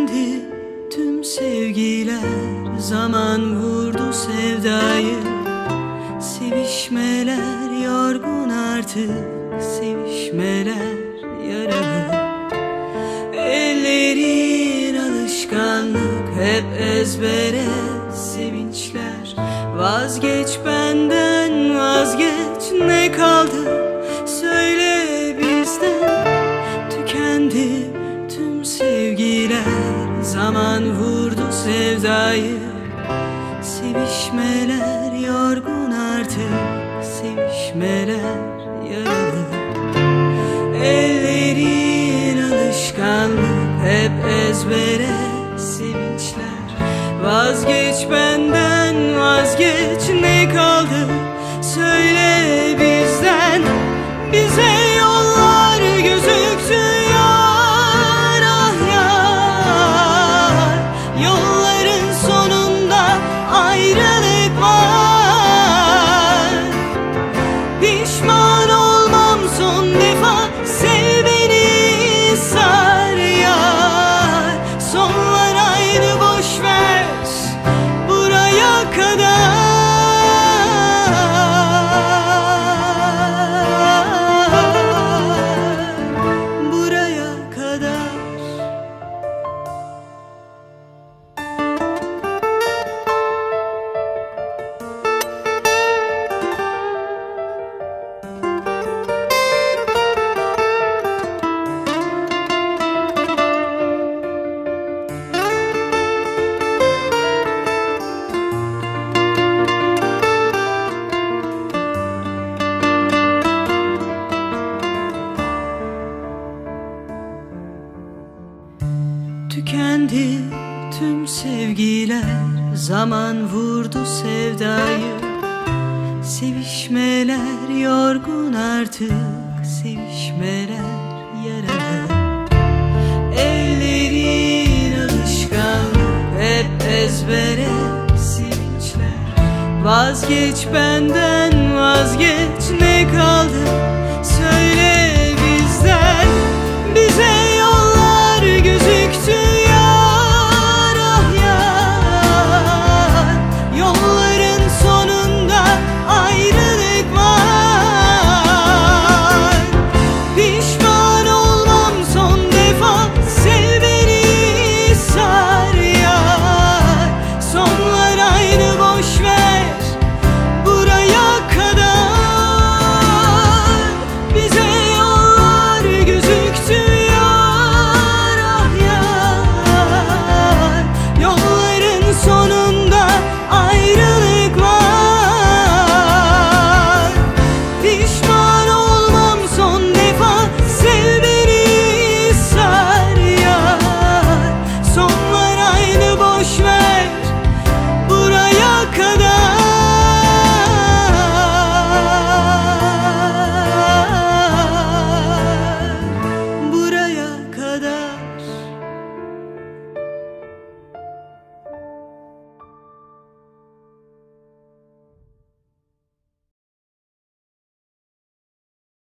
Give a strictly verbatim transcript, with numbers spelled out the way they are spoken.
Tükendi tüm sevgiler, zaman vurdu sevdayı. Sevişmeler yorgun artık, sevişmeler yaralı. Ellerin alışkanlık, hep ezbere sevinçler. Vazgeç benden, vazgeç, ne kaldı söyle bizden. Tükendi tüm sevgiler, zaman vurdu sevdayı. Sevişmeler yorgun artık, sevişmeler yaralı. Ellerin alışkanlık, hep ezbere sevinçler. Vazgeç benden, vazgeç, ne kaldı söyle bizden. Bize yollar gözüktü yar, ah yar. Yolların sonunda ayrılık var. Pişman olmam son defa, sev beni sar yar. Sonlar aynı, boş ver, buraya kadar. Tükendi tüm sevgiler, zaman vurdu sevdayı. Sevişmeler yorgun artık, sevişmeler yaralı. Ellerin alışkanlık, hep ezbere sevinçler. Vazgeç benden, vazgeç, ne kaldı